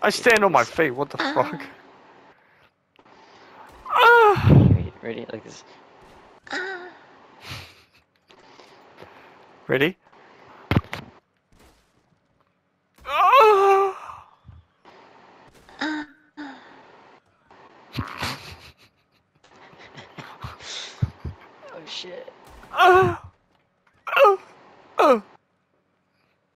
I stand on my feet. What the fuck? Ready? Like this. Ready? Oh shit.